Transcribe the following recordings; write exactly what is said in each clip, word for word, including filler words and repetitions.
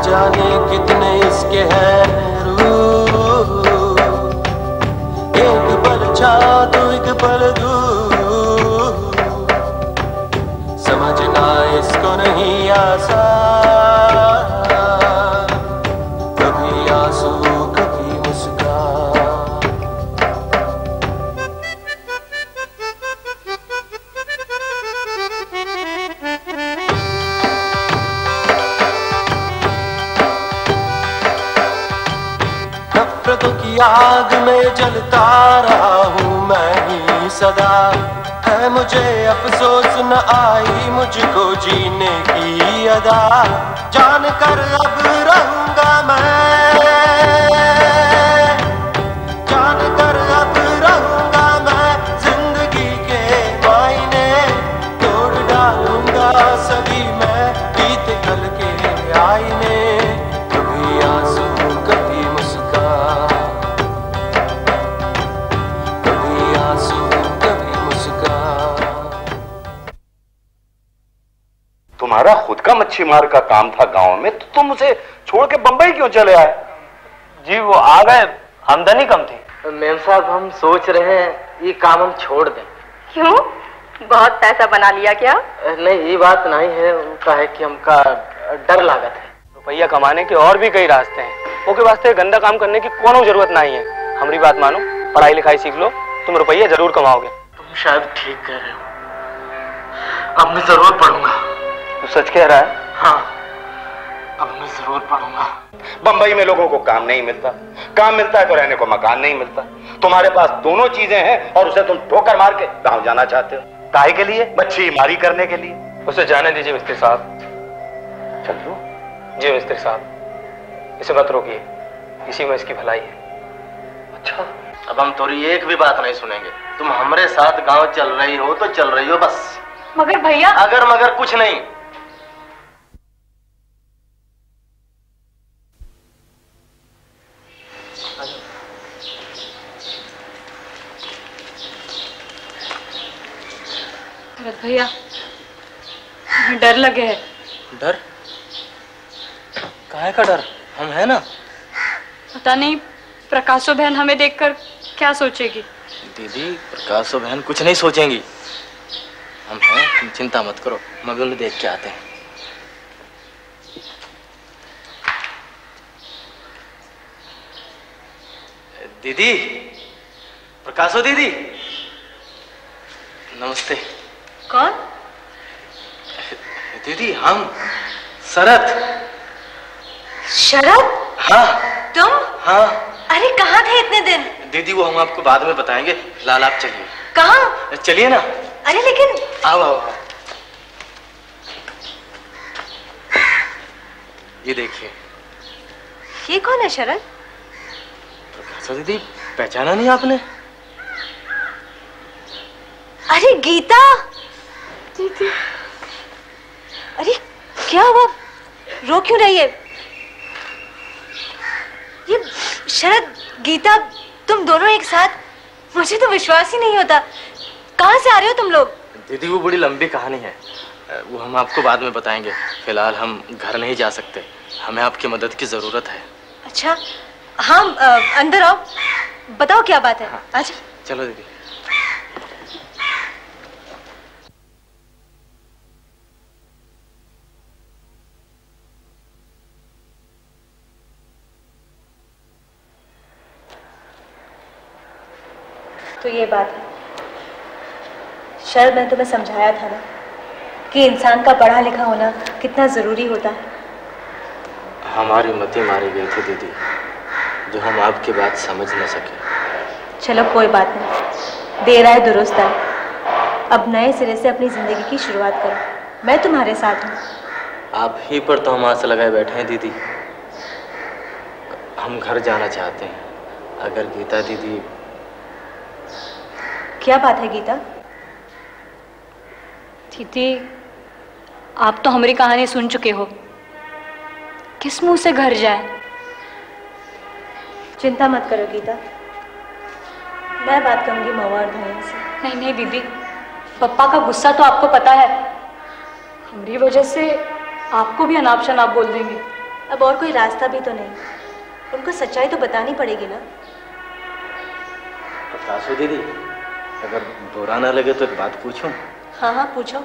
जाने कितने इसके हैं रूह। एक पल छाओ तो एक पल दूर, समझना इसको नहीं आसान, कभी आंसू कभी मुस्कान। नफरतों की आग में जलता रहा हूँ मैं ही सदा, है मुझे अफसोस न आई मुझको जीने की अदा। जान कर अब रहूंगा मैं, जान कर अब रहूंगा मैं, जिंदगी के मायने तोड़ डालूंगा सभी मैं, बीते कल के आईने। कभी आंसू कभी मुस्कान, कभी आंसू कभी मुस्कान। तुम्हारा खुद का मच्छी मार का काम था गांव में, तो तुम उसे छोड़ के बंबई क्यों चले आए? जी वो आ गए, आमदनी कम थी। मेम साहब हम सोच रहे हैं ये काम हम छोड़ दें। क्यों, बहुत पैसा बना लिया क्या? नहीं ये बात नहीं है, उनका है कि हमका डर लागत है। रुपया कमाने के और भी कई रास्ते हैं, ओके वास्ते गंदा काम करने की कोनो जरूरत नहीं है। हमारी बात मानो, पढ़ाई लिखाई सीख लो, तुम रुपया जरूर कमाओगे। तुम शायद ठीक कह रहे हो, अब मैं जरूर पढ़ूंगा। तू सच कह रहा है? हाँ अब मैं जरूर पढ़ूंगा। बंबई में लोगों को काम नहीं मिलता, काम मिलता है तो रहने को मकान नहीं मिलता। तुम्हारे पास दोनों चीजें हैं और उसे तुम ठोकर मार के गांव जाना चाहते हो। काहे के लिए? मच्छी मारी करने के लिए। उसे जाने दीजिए मिस्त्री साहब। चल लो। जी मिस्त्री साहब, इसे मत रोकिए, इसी में इसकी भलाई है। अच्छा अब हम थोड़ी एक भी बात नहीं सुनेंगे। तुम हमारे साथ गांव चल रही हो तो चल रही हो बस। मगर भैया, अगर मगर कुछ नहीं। भैया डर लगे है। डर? काहे का डर? हम है ना। पता नहीं प्रकाशो बहन हमें देखकर क्या सोचेगी। दीदी प्रकाशो बहन कुछ नहीं सोचेंगी, हम हैं, तुम चिंता मत करो, हम अभी उन्हें देख के आते हैं। दीदी, प्रकाशो दीदी, नमस्ते। कौन? दीदी हम शरद। शरद? हाँ। तुम? हाँ। अरे कहाँ थे इतने दिन? दीदी वो हम आपको बाद में बताएंगे, फिलहाल आप चलिए। कहाँ? चलिए ना। अरे लेकिन आओ आओ आओ। ये देखिए। ये कौन है शरद? प्रकाशो दीदी पहचाना नहीं आपने? अरे गीता दीदी। अरे क्या हुआ, रो क्यों रही है? ये शरद गीता तुम दोनों एक साथ, मुझे तो विश्वास ही नहीं होता। कहाँ से आ रहे हो तुम लोग? दीदी वो बड़ी लंबी कहानी है, वो हम आपको बाद में बताएंगे। फिलहाल हम घर नहीं जा सकते, हमें आपकी मदद की जरूरत है। अच्छा हाँ, अंदर आओ, बताओ क्या बात है। हाँ। अच्छा चलो दीदी। तो ये बात है शरद, मैंने तुम्हें समझाया था ना कि इंसान का पढ़ा लिखा होना कितना जरूरी होता है। हमारी मति मारी गई थी दीदी, जो हम आपकी बात समझ न सके। चलो कोई बात नहीं, देर आए दुरुस्त आए। अब नए सिरे से अपनी जिंदगी की शुरुआत करो, मैं तुम्हारे साथ हूँ। आप ही पर तो हम आस लगाए बैठे हैं दीदी। हम घर जाना चाहते हैं, अगर गीता दीदी। क्या बात है गीता? दीदी आप तो हमारी कहानी सुन चुके हो, किस मुंह से घर जाए? चिंता मत करो गीता, मैं बात करूंगी मवा और धनिया से। नहीं नहीं दीदी, पप्पा का गुस्सा तो आपको पता है, हमारी वजह से आपको भी अनाप शनाप बोल देंगे। अब और कोई रास्ता भी तो नहीं, उनको सच्चाई तो बतानी पड़ेगी ना। प्रकाशो दीदी, अगर बुरा ना लगे तो एक बात पूछूं? हाँ हाँ पूछो।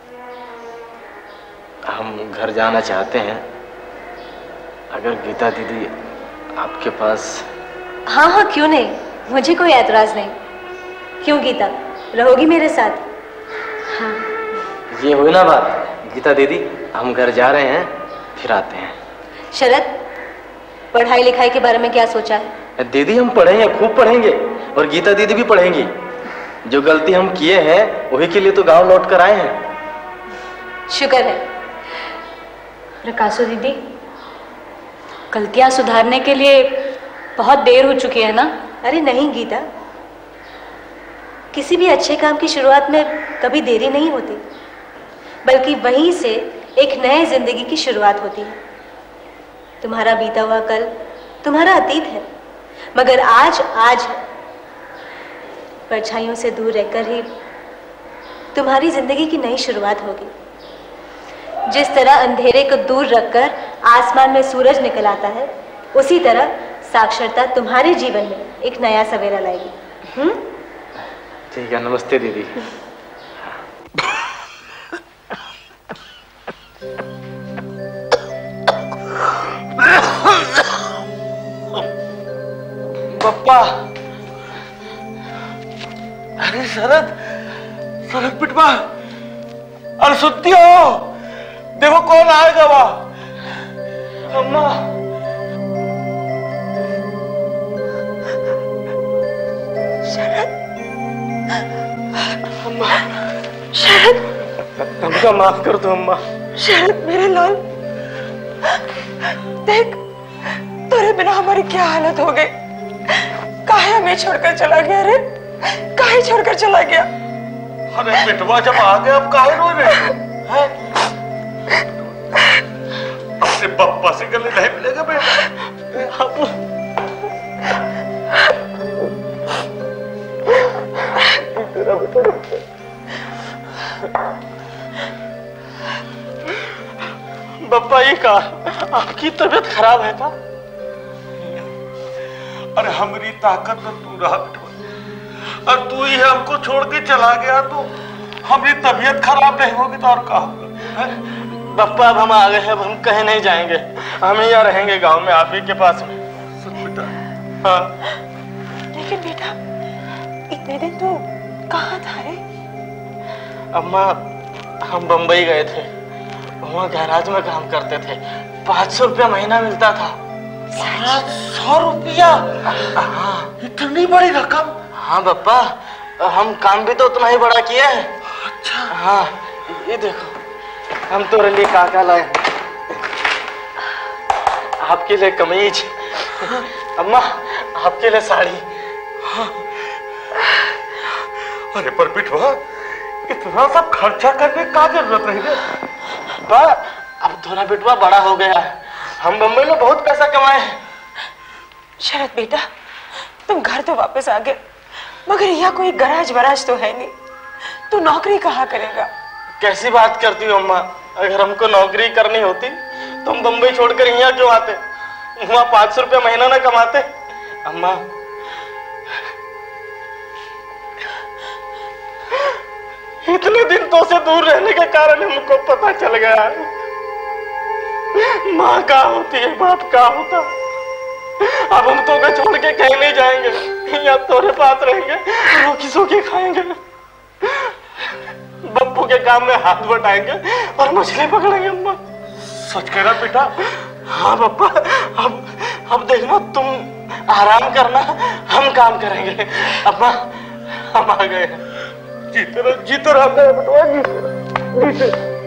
हम घर जाना चाहते हैं, अगर गीता दीदी आपके पास। हाँ हाँ क्यों नहीं, मुझे कोई ऐतराज नहीं। क्यों गीता, रहोगी मेरे साथ? हाँ। ये हुई ना बात। गीता दीदी, हम घर जा रहे हैं, फिर आते हैं। शरद, पढ़ाई लिखाई के बारे में क्या सोचा है? दीदी हम पढ़ेंगे, खूब पढ़ेंगे, और गीता दीदी भी पढ़ेंगी। जो गलती हम किए हैं वही के लिए तो गांव लौट कर आए हैं। शुक्र है। प्रकाशो दीदी, गलतियां सुधारने के लिए बहुत देर हो चुकी है ना? अरे नहीं गीता, किसी भी अच्छे काम की शुरुआत में कभी देरी नहीं होती, बल्कि वहीं से एक नए जिंदगी की शुरुआत होती है। तुम्हारा बीता हुआ कल तुम्हारा अतीत है, मगर आज आज है। परछाइयों से दूर रहकर ही तुम्हारी जिंदगी की नई शुरुआत होगी। जिस तरह अंधेरे को दूर रखकर आसमान में सूरज निकल आता है, उसी तरह साक्षरता तुम्हारे जीवन में एक नया सवेरा लाएगी। हम्म? ठीक है, नमस्ते दीदी। पप्पा, अरे शरद, शरद बिटवा, अरे सुनती हो? देखो कौन आएगा वहां। अम्मा, शरद, अम्मा, शरद, हमका माफ कर दो अम्मा। शरद मेरे लाल, देख तेरे बिना हमारी क्या हालत हो गई। काहे हमें छोड़कर चला गया रे? काहे छोड़कर चला गया? अरे बिटवा जब आ गए अब काहे रो रहे हो? अपने पप्पा से गले नहीं मिलेगा बेटा। पप्पा ये कहा आपकी तबीयत खराब है था? अरे हमारी ताकत तो तू रहा बेटा, और तू ही हमको छोड़ के चला गया तो हमारी तबीयत खराब नहीं होगी तो और क्या होगा? पप्पा अब हम आ गए हैं, अब हम कहीं नहीं जाएंगे, हम यहाँ रहेंगे गांव में आप ही के पास में। सुन बेटा। हाँ। लेकिन बेटा इतने दिन तो कहाँ था रे? अम्मा, हम बम्बई गए थे, वहाँ गैराज में काम करते थे, पाँच सौ रुपया महीना मिलता था। पाँच सौ रुपया? हाँ। इतनी बड़ी रकम? हाँ पप्पा, हम काम भी तो उतना ही बड़ा किए हैं। अच्छा। हाँ, ये देखो हम तुम्हारे लिए काका लाए हैं, आपके लिए कमीज, अम्मा आपके लिए साड़ी। अरे पर बिटवा, इतना सब खर्चा करने का जरूरत नहीं है। पा, अब थोड़ा बिटवा बड़ा हो गया है, हम बम्बई में बहुत पैसा कमाए हैं। शरद बेटा, तुम घर तो वापस आ गए, मगर यहाँ कोई गराज वराज तो है नहीं। तू नौकरी कहाँ करेगा? कैसी बात करती हो अम्मा, अगर हमको नौकरी करनी होती तो हम बम्बई छोड़कर यहाँ क्यों आते? वहाँ पाँच सौ रुपया महीना ना कमाते? अम्मा, इतने दिन तो से दूर रहने के कारण हमको पता चल गया है माँ क्या होती है, बाप क्या होता। अब हम तो को छोड़ के कहीं नहीं जाएंगे, यहाँ तोरे पास रहेंगे, रोकी सोकी खाएंगे, बप्पू के काम में हाथ बटाएंगे और मछली पकड़ेंगे। अम्मा सच कह रहा बेटा? हाँ पप्पा, अब अब देखना तुम आराम करना, हम काम करेंगे। अम्मा हम आ गए हैं। जीते रहो, जीते रहो बेटवा, जीते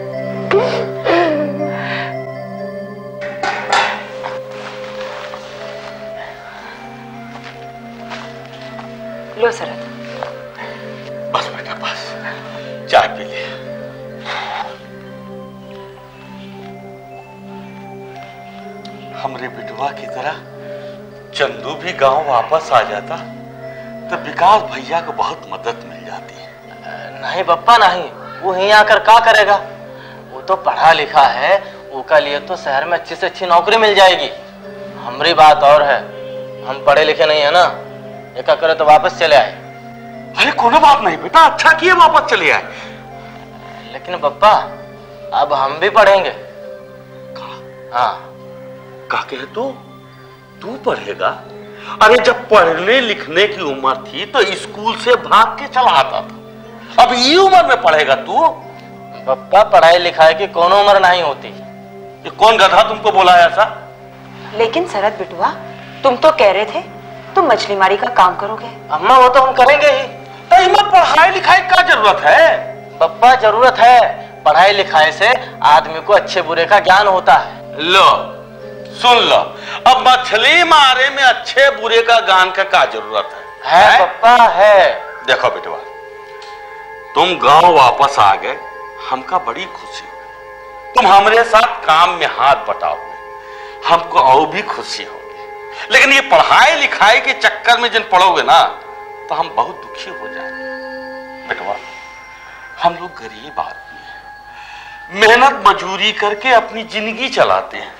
लो शरद। बस बेटा बस, चाय पी ले। हमरे बिटवा की तरह चंदू भी गांव वापस आ जाता तो विकास भैया को बहुत मदद मिल जाती है। नहीं पप्पा नहीं, वो यहीं आकर क्या करेगा? वो तो पढ़ा लिखा है, उसका लिए तो शहर में अच्छी से अच्छी नौकरी मिल जाएगी। हमारी बात और है, हम पढ़े लिखे नहीं है ना, एक करे तो वापस चले आए। अरे कोनो बात नहीं बेटा, अच्छा किए वापस चले आए। लेकिन पप्पा अब हम भी पढ़ेंगे। हाँ। का कहे तो तू पढ़ेगा? अरे जब पढ़ने लिखने की उम्र थी तो स्कूल से भाग के चला आता था, अब ये उम्र में पढ़ेगा तू? पप्पा पढ़ाई लिखाई की कौन उम्र नहीं होती। ये कौन गधा तुमको बोला ऐसा? लेकिन शरद बिटुआ, तुम तो कह रहे थे तुम मछली मारी का काम करोगे। अम्मा वो तो हम करेंगे ही। तो इनमें पढ़ाई लिखाई का जरूरत है? पप्पा जरूरत है, पढ़ाई लिखाई से आदमी को अच्छे बुरे का ज्ञान होता है। लो सुन लो, अब मछली मारे में अच्छे बुरे का ज्ञान का क्या जरूरत है? है, है? पप्पा है। देखो बेटवा, तुम गांव वापस आ गए, हमका बड़ी खुशी हो। तुम हमारे साथ काम में हाथ बटाओगे, हमको और भी खुशी होगी। लेकिन ये पढ़ाई लिखाई के चक्कर में जिन पढ़ोगे ना तो हम बहुत दुखी हो जाएंगे। बेटवा, हम लोग गरीब आदमी हैं, मेहनत मजूरी करके अपनी जिंदगी चलाते हैं।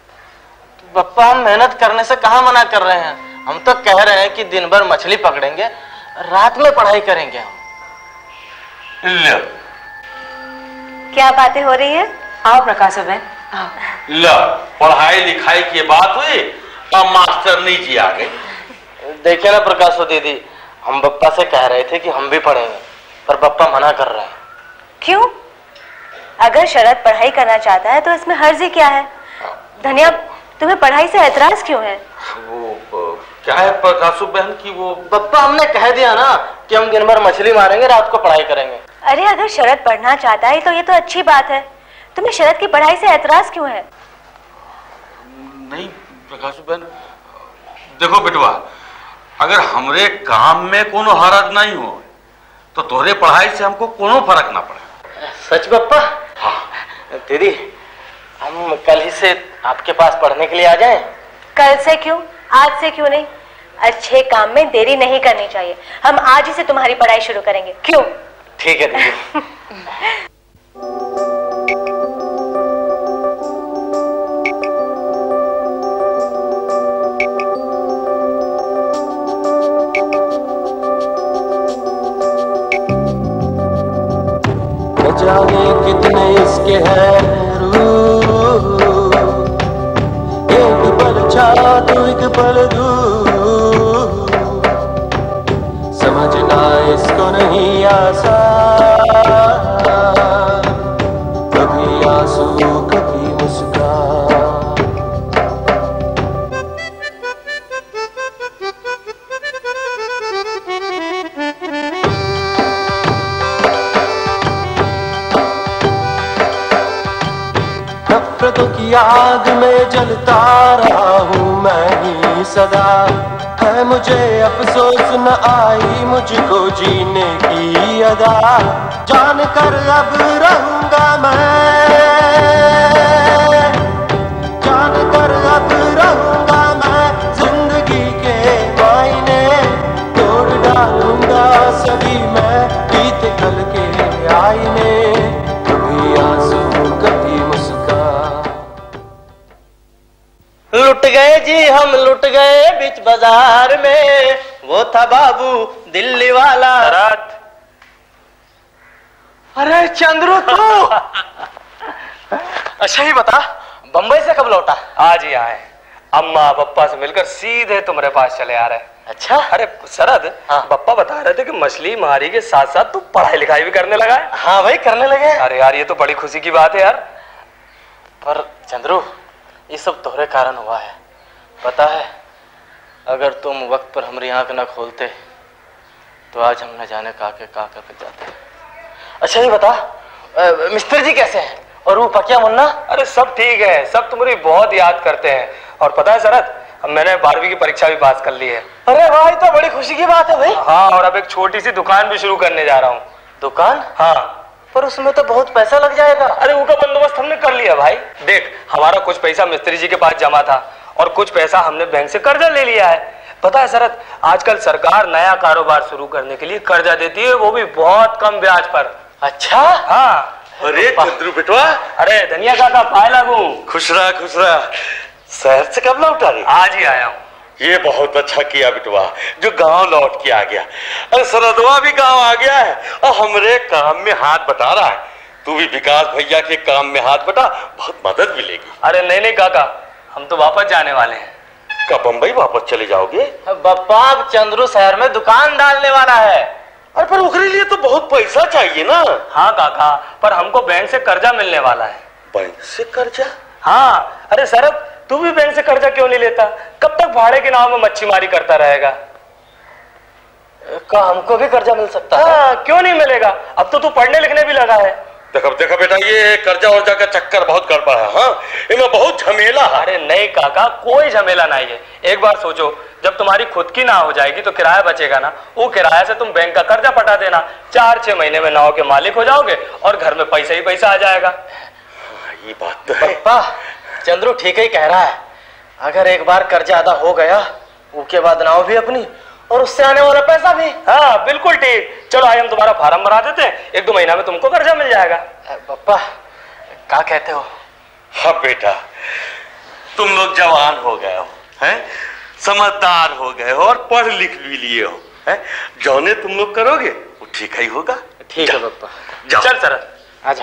तो पप्पा हम मेहनत करने से कहाँ मना कर रहे हैं, हम तो कह रहे हैं कि दिन भर मछली पकड़ेंगे, रात में पढ़ाई करेंगे हम। लो क्या बातें हो रही है? आओ प्रकाश बहन, आओ। लो, पढ़ाई लिखाई की बात हुई, अब मास्टरनी जी आ गई। देखिए ना प्रकाशो दीदी, हम पप्पा से कह रहे थे कि हम भी पढ़ेंगे, पर पप्पा मना कर रहे हैं। क्यों? अगर शरद पढ़ाई करना चाहता है तो इसमें हर्जी क्या है? धनिया, तुम्हें पढ़ाई से ऐतराज क्यों है? वो क्या है प्रकाशु बहन की वो? पप्पा हमने कह दिया ना कि हम दिन भर मछली मारेंगे, रात को पढ़ाई करेंगे। अरे अगर शरद पढ़ना चाहता है तो ये तो अच्छी बात है, तुम्हें शरद की पढ़ाई से ऐतराज क्यों है? नहीं प्रकाशु बहन, देखो बेटवा, अगर हमरे काम में कोनो हरज नहीं हो तो तोहरे पढ़ाई से हमको कोनो फर्क ना पड़े। सच पप्पा? हाँ। दीदी, हम कल ही से आपके पास पढ़ने के लिए आ जाएं? कल से क्यों, आज से क्यों नहीं? अच्छे काम में देरी नहीं करनी चाहिए। हम आज ही से तुम्हारी पढ़ाई शुरू करेंगे, क्यों? ठीक है दीदी। न जाने कितने इसके हैं रूह, एक पल छा तो एक पल दूर, समझना इसको नहीं आसान, कभी आंसू कभी मुस्कान। नफरतों की आग में जलता रहा हूँ मैं ही सदा, है मुझे अफसोस न आई मुझको जीने की अदा, जान कर अब रहूंगा मैं, जान कर अब रहूंगा मैं, जिंदगी के मायने तोड़ डालूंगा सभी मैं, बीते कल के आईने, कभी आंसू कभी मुस्कान। लुट गए जी हम, लुट गए बीच बाजार में, वो था बाबू दिल्ली वाला। रात। अरे चंद्रू तू अच्छा ही बता, बंबई से कब लौटा? आज ही आए, अम्मा पप्पा से मिलकर सीधे तुम्हारे पास चले आ रहे। अच्छा। अरे शरद, हाँ। पप्पा बता रहे थे कि मछली मारी के साथ साथ तू पढ़ाई लिखाई भी करने लगा है। हाँ भाई, करने लगे। अरे यार, ये तो बड़ी खुशी की बात है यार। पर चंद्रू, ये सब तोहरे कारण हुआ है, पता है? अगर तुम वक्त पर हमारी आंख न खोलते तो आज हम न जाने का के का कर जाते। अच्छा ये बता, मिस्टर जी कैसे हैं? और वो पकिया मुन्ना? अरे सब ठीक है, सब तुम्हारी बहुत याद करते हैं। और पता है शरद, अब मैंने बारहवीं की परीक्षा भी पास कर ली है। अरे भाई, तो बड़ी खुशी की बात है भाई। हाँ, और अब एक छोटी सी दुकान भी शुरू करने जा रहा हूँ। दुकान? हाँ। पर उसमें तो बहुत पैसा लग जाएगा। अरे उनका बंदोबस्त हमने कर लिया भाई। देख, हमारा कुछ पैसा मिस्त्री जी के पास जमा था और कुछ पैसा हमने बैंक से कर्जा ले लिया है। पता है शरद, आजकल सरकार नया कारोबार शुरू करने के लिए कर्जा देती है, वो भी बहुत कम ब्याज पर। अच्छा? हाँ। अरे चंद्रू बेटवा। अरे धनिया काका पाए लागू। खुश रहा खुश रहा। शहर से कब लौटा रे? आज ही आया हूँ। ये बहुत अच्छा किया बेटवा जो गांव लौट के आ गया। अरे सरदवा भी गांव आ गया है और हमरे काम में हाथ बटा रहा है। तू भी विकास भैया के काम में हाथ बटा, बहुत मदद मिलेगी। अरे नहीं नहीं काका, हम तो वापस जाने वाले हैं। कब बम्बई वापस चले जाओगे? बप्पा अब चंद्रू शहर में दुकान डालने वाला है। अरे पर उसके लिए तो बहुत पैसा चाहिए ना। हाँ काका, पर हमको बैंक से कर्जा मिलने वाला है। बैंक से कर्जा? हाँ। अरे शरद, तू भी बैंक से कर्जा क्यों नहीं लेता? कब तक भाड़े के नाम में मच्छीमारी करता रहेगा? क्या हमको भी कर्जा मिल सकता है? हाँ, क्यों नहीं मिलेगा? अब तो तू पढ़ने लिखने भी लगा है। देखो देखो बेटा, ये कर्जा वर्जा का चक्कर बहुत गड़बड़ है। हाँ, इनमें बहुत झमेला है। अरे नहीं काका, कोई झमेला नहीं है। एक बार सोचो, जब तुम्हारी खुद की ना हो जाएगी तो किराया बचेगा ना, वो किराया से तुम बैंक का कर्जा पटा देना। चार छह महीने में नाव के मालिक हो जाओगे और घर में पैसा ही पैसा आ जाएगा। ये बात तो है। पप्पा, चंद्रू ठीक ही कह रहा है। अगर एक बार कर्जा अदा हो गया, उसके बाद नाव भी अपनी और उससे आने वाला पैसा भी। हाँ बिल्कुल ठीक। चलो आज हम तुम्हारा फार्म भरा देते हैं, एक दो महीना में तुमको कर्जा मिल जाएगा। पप्पा क्या कहते हो? हाँ बेटा, तुम लोग जवान हो गए हो, हैं? समझदार हो गए हो और पढ़ लिख भी लिए हो, हैं? जौने तुम लोग करोगे वो ठीक ही होगा। ठीक है पप्पा। चल शरद आजा।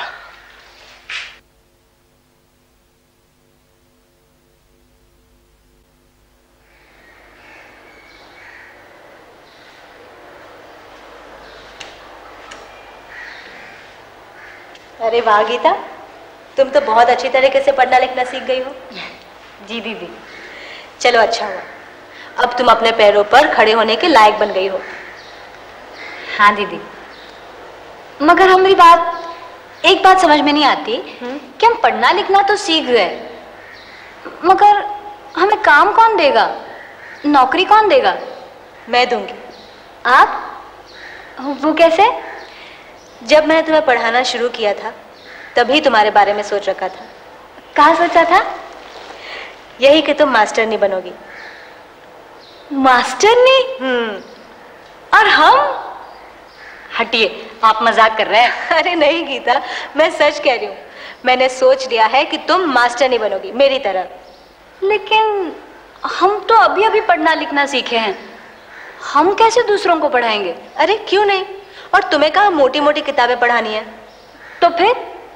अरे वाह गीता, तुम तो बहुत अच्छी तरीके से पढ़ना लिखना सीख गई हो। जी दीदी। चलो अच्छा हुआ, अब तुम अपने पैरों पर खड़े होने के लायक बन गई हो। हाँ दीदी, मगर हमारी बात एक बात समझ में नहीं आती कि हम पढ़ना लिखना तो सीख गए, मगर हमें काम कौन देगा, नौकरी कौन देगा? मैं दूंगी। आप? वो कैसे? जब मैंने तुम्हें पढ़ाना शुरू किया था तभी तुम्हारे बारे में सोच रखा था। कहाँ सोचा था? यही कि तुम मास्टरनी बनोगी। मास्टरनी? हम्म। और हम? हटिए, आप मजाक कर रहे हैं। अरे नहीं गीता, मैं सच कह रही हूँ। मैंने सोच लिया है कि तुम मास्टरनी बनोगी मेरी तरह। लेकिन हम तो अभी अभी पढ़ना लिखना सीखे हैं, हम कैसे दूसरों को पढ़ाएंगे? अरे क्यों नहीं, और तुम्हें कहाँ मोटी मोटी किताबें पढ़ानी है? तो फिर?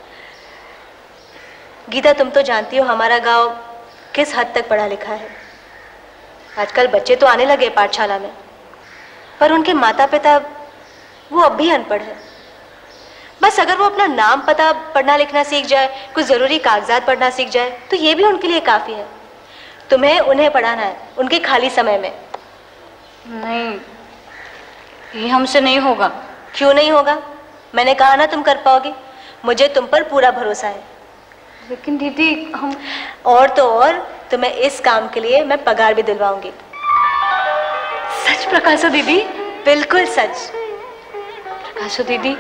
गीता तुम तो जानती हो हमारा गांव किस हद तक पढ़ा लिखा है। आजकल बच्चे तो आने लगे पाठशाला में, पर उनके माता पिता वो अब भी अनपढ़ है। बस अगर वो अपना नाम पता पढ़ना लिखना सीख जाए, कुछ जरूरी कागजात पढ़ना सीख जाए, तो ये भी उनके लिए काफी है। तुम्हें उन्हें पढ़ाना है उनके खाली समय में। नहीं, ये हमसे नहीं होगा। क्यों नहीं होगा? मैंने कहा ना तुम कर पाओगी, मुझे तुम पर पूरा भरोसा है। लेकिन दीदी हम... और तो और तुम्हें इस काम के लिए मैं पगार भी दिलवाऊंगी। सच प्रकाशो दीदी? बिल्कुल सच। प्रकाशो दीदी,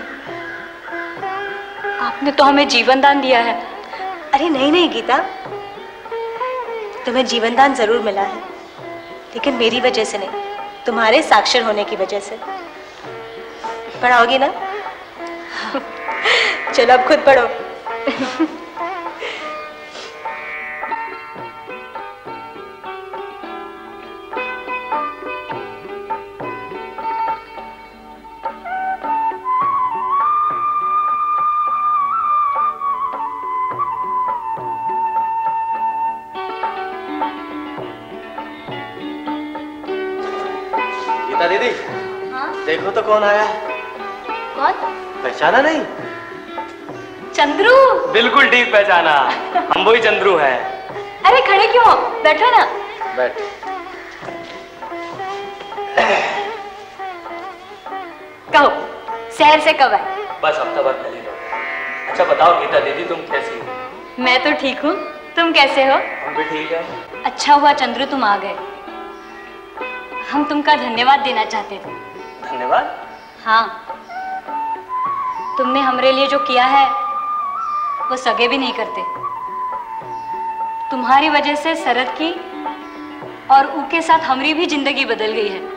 आपने तो हमें जीवन दान दिया है। अरे नहीं नहीं गीता, तुम्हें जीवन दान जरूर मिला है, लेकिन मेरी वजह से नहीं, तुम्हारे साक्षर होने की वजह से। पढ़ाओगी ना? चलो अब खुद पढ़ो। गीता दीदी, हाँ? देखो तो कौन आया। कौन? पहचाना नहीं? चंद्रू। बिल्कुल ठीक पहचाना, हम वही चंद्रू हैं। अरे खड़े क्यों हो, बैठो ना। बैठ। कहो, शहर से कब आए? बस हफ्ता भर पहले लौटे। अच्छा बताओ गीता दीदी, तुम कैसी हो? मैं तो ठीक हूँ, तुम कैसे हो? हम भी ठीक है। अच्छा हुआ चंद्रू तुम आ गए, हम तुमका धन्यवाद देना चाहते थे। धन्यवाद? हाँ, तुमने हमरे लिए जो किया है वो सगे भी नहीं करते। तुम्हारी वजह से शरद की और उनके साथ हमारी भी जिंदगी बदल गई है,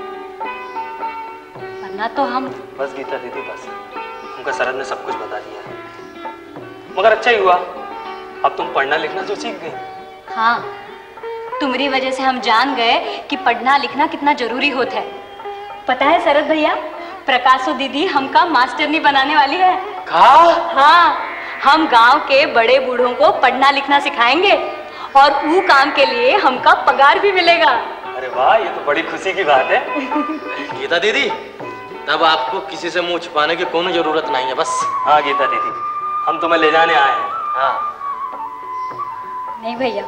वरना तो हम... बस गीता दीदी बस, हमको शरद ने सब कुछ बता दिया है। मगर अच्छा ही हुआ, अब तुम पढ़ना लिखना तो सीख गई। हाँ, तुम्हारी वजह से हम जान गए कि पढ़ना लिखना कितना जरूरी होता है। पता है शरद भैया, प्रकाशो दीदी हमका मास्टरनी बनाने वाली है। कहा? हाँ, हम गांव के बड़े बूढ़ों को पढ़ना लिखना सिखाएंगे और वो काम के लिए हमका पगार भी मिलेगा। अरे वाह, ये तो बड़ी खुशी की बात है। गीता दीदी, तब आपको किसी से मुंह छुपाने की कोई जरूरत नहीं है। बस। हाँ गीता दीदी, हम तुम्हें ले जाने आए हैं। हाँ। नहीं भैया,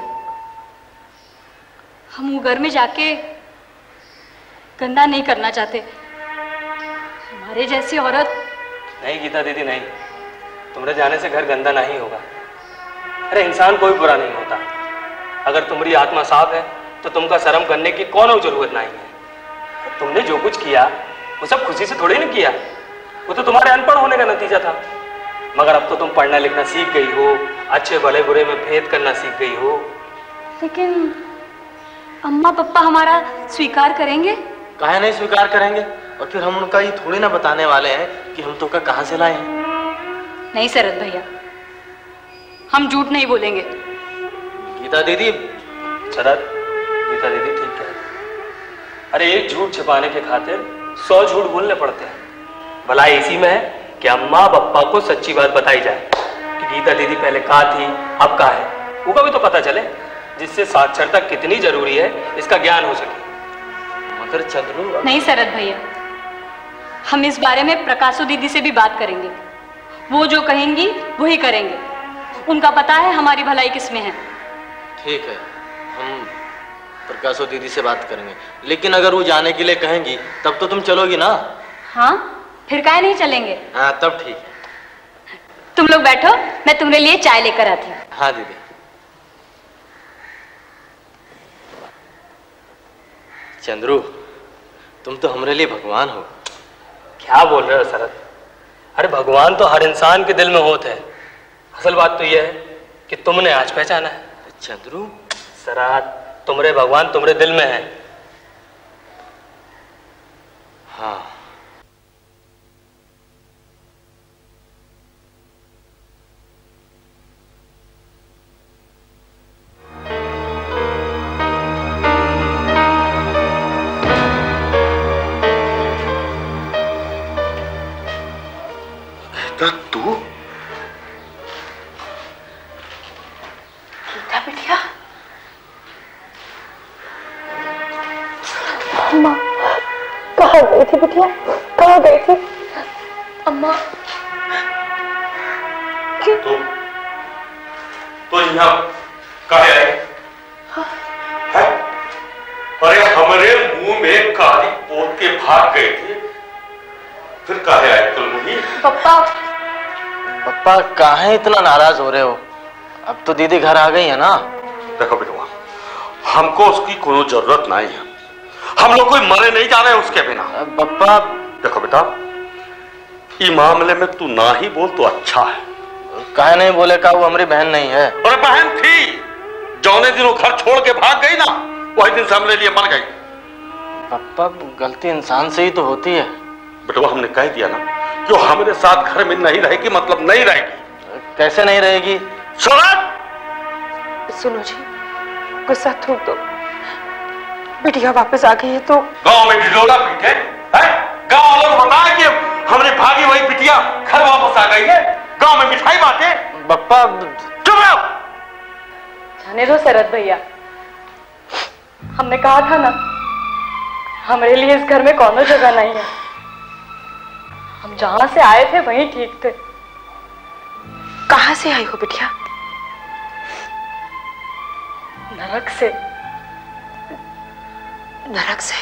हम वो घर में जाके गंदा नहीं करना चाहते। हमारे जैसी औरत। नहीं गीता दीदी नहीं, तुम्हारे जाने से घर गंदा नहीं होगा। अरे इंसान कोई बुरा नहीं होता। अगर तुम्हारी आत्मा साफ है तो तुमका शर्म करने की कौन जरूरत नहीं है। तुमने जो कुछ किया वो सब खुशी से थोड़ी नहीं किया, वो तो तुम्हारे अनपढ़ होने का नतीजा था। मगर अब तो तुम पढ़ना लिखना सीख गई हो, अच्छे भले बुरे में भेद करना सीख गई हो। लेकिन अम्मा पापा हमारा स्वीकार करेंगे? काहे नहीं स्वीकार करेंगे? और फिर हम उनका ये थोड़ी ना बताने वाले हैं कि हम तुमका कहाँ से लाए हैं। नहीं शरद भैया, हम झूठ नहीं बोलेंगे। गीता दीदी। शरद, गीता दीदी ठीक है। अरे एक झूठ छिपाने के खातिर सौ झूठ बोलने पड़ते हैं। भलाई इसी में है कि अम्मा पापा को सच्ची बात बताई जाए कि गीता दीदी पहले कहाँ थी अब कहाँ है। वो भी तो पता चले, जिससे साक्षरता कितनी जरूरी है इसका ज्ञान हो सके। मगर चंद्रू। नहीं शरद भैया, हम इस बारे में प्रकाशो दीदी से भी बात करेंगे। वो जो कहेंगी वही करेंगे। उनका पता है हमारी भलाई किसमें है। ठीक है, हम प्रकाशो दीदी से बात करेंगे। लेकिन अगर वो जाने के लिए कहेंगी तब तो तुम चलोगी ना? हाँ, फिर काहे नहीं चलेंगे। हाँ तब ठीक है। तुम लोग बैठो, मैं तुम्हारे लिए चाय लेकर आती हूँ। हाँ दीदी। चंद्रू, तुम तो हमारे लिए भगवान हो। क्या बोल रहे हो शरद? अरे भगवान तो हर इंसान के दिल में होते हैं। असल बात तो यह है कि तुमने आज पहचाना है। चंद्रू। शरद, तुम्हारे भगवान तुम्हारे दिल में है। हाँ। तू गीता बिटिया। अम्मा कहाँ गई थी बिटिया? कहाँ गई थी? अम्मा तो तो यहाँ काहे आए? है? अरे हमारे मुंह में काली पोत के भाग गए थे, फिर काहे आए तुम? पप्पा। पप्पा काहे इतना नाराज हो रहे हो? अब तो दीदी घर आ गई है ना। देखो बेटवा, हमको उसकी कोई जरूरत नहीं है। हम लोग कोई मरे नहीं जा रहे उसके बिना। पप्पा। देखो बेटा, इस मामले में तू ना ही बोल तो अच्छा है। काहे नहीं बोले का? वो हमारी बहन नहीं है। अरे बहन थी, जौने दिन वो घर छोड़ के भाग गई ना, वही दिन से हमने लिए मर गई। पप्पा गलती इंसान से ही तो होती है। बेटवा हमने कह दिया ना कि वो हमारे साथ घर में नहीं रहेगी, मतलब नहीं रहेगी। कैसे नहीं रहेगी? शरद! सुनो जी, गुस्सा थूक दो। बिटिया वापस आ गई है तो गांव में ढिढोरा पीटे हैं? गांव वालों को बताया कि हमारी भागी वही बिटिया घर वापस आ गई है, गांव में मिठाई बांटे। पप्पा चुप रहो। जाने दो शरद भैया, हमने कहा था ना हमारे लिए इस घर में कौनो जगह नहीं है। हम जहां से आए थे वहीं ठीक थे। कहां से आई हो बिटिया? नरक से। नरक से?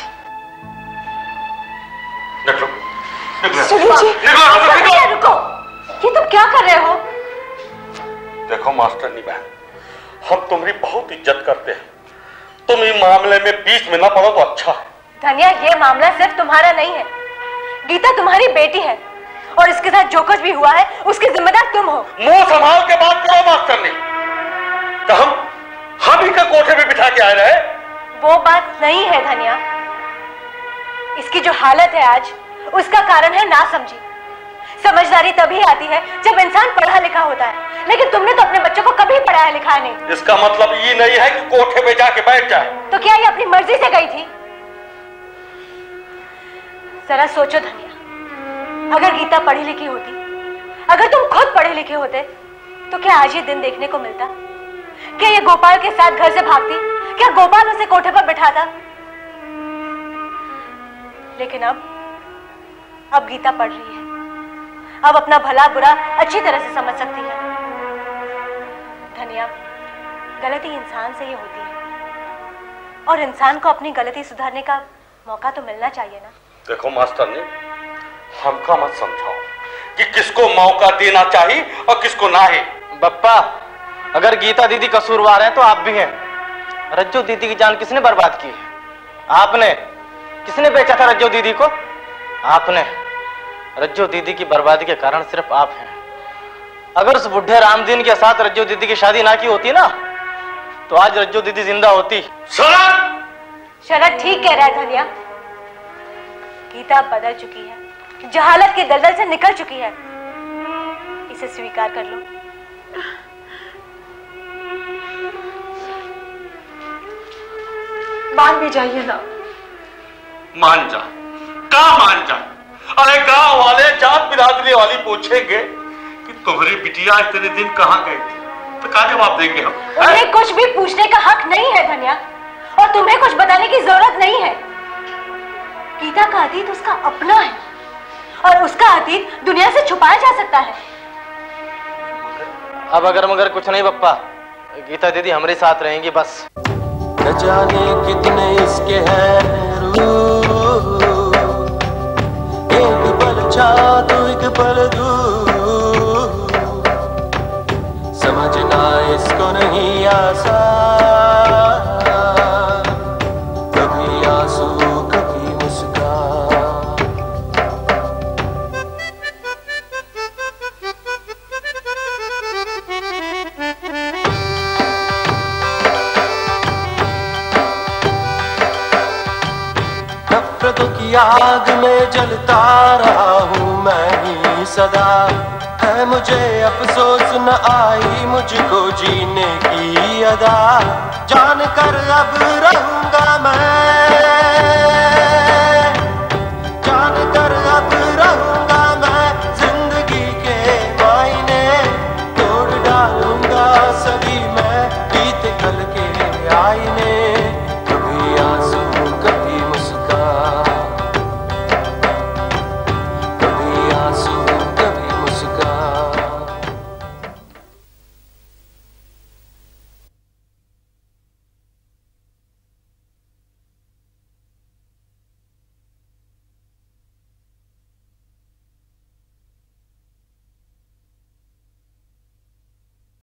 निकलो, निकलो, सुनो जी। निकलो, निकलो, निकलो। रुको, ये तुम क्या कर रहे हो? देखो मास्टरनी बहन, हम तुम्हारी बहुत इज्जत करते हैं। तुम इस मामले में बीच में ना पड़ो तो अच्छा है। धनिया, ये मामला सिर्फ तुम्हारा नहीं है। गीता तुम्हारी बेटी है और इसके साथ जो कुछ भी हुआ है उसकी जिम्मेदार तुम हो। मुंह संभाल के बात करो मास्टरनी। तो हम हम ही का कोठे में बिठा के आए रहे। वो बात नहीं है धनिया। इसकी जो हालत है आज, उसका कारण है ना समझी। समझदारी तभी आती है जब इंसान पढ़ा लिखा होता है, लेकिन तुमने तो अपने बच्चों को कभी पढ़ाया लिखाया नहीं। इसका मतलब ये नहीं है कि कोठे पे जाके बैठ जाए। तो क्या ये अपनी मर्जी से गई थी? जरा सोचो धनिया, अगर गीता पढ़ी लिखी होती, अगर तुम खुद पढ़े लिखे होते, तो क्या आज ये दिन देखने को मिलता? क्या ये गोपाल के साथ घर से भागती? क्या गोपाल उसे कोठे पर बिठाता? लेकिन अब अब गीता पढ़ रही है, अब अपना भला बुरा अच्छी तरह से समझ सकती है। धनिया, गलती इंसान से ही होती है और इंसान को अपनी गलती सुधारने का मौका तो मिलना चाहिए ना। देखो मास्टर ने हमका मत समझाओ कि किसको मौका देना चाहिए और किसको नहीं। बप्पा, अगर गीता दीदी कसूरवार हैं तो आप भी हैं। रज्जू दीदी की जान किसने बर्बाद की है? आपने। किसने बेचा था रज्जू दीदी को? आपने। रज्जू दीदी की बर्बादी के कारण सिर्फ आप हैं। अगर उस बुढ़े रामदीन के साथ रज्जू दीदी की शादी ना की होती ना, तो आज रज्जू दीदी जिंदा होती। शरद! शरद ठीक कह रहा है धनिया। गीता बदल चुकी है, जहालत के दलदल से निकल चुकी है, इसे स्वीकार कर लो। मान भी जाइए ना। मान जा, का मान जा? अरे गांव वाले, जात बिरादरी वाली पूछेंगे कि तुम्हारी बिटिया इतने दिन कहाँ गई थी, तो क्या जवाब देंगे हम? उन्हें कुछ भी पूछने का हक नहीं है धनिया, और तुम्हें कुछ बताने की जरूरत नहीं है। गीता का अतीत उसका अपना है और उसका अतीत दुनिया से छुपाया जा सकता है। अब अगर मगर कुछ नहीं बप्पा, गीता दीदी हमारे साथ रहेंगी बस। न जाने कितने इसके हैं रूप, एक पल चाह तो एक पल दूर, समझना इसको नहीं आसान, कभी आंसू कभी मुस्कान। नफरतों की आग में जलता रहा हूँ मैं ही सदा, है मुझे अफसोस न आई मुझको जीने की अदा, जान कर अब रहूंगा मैं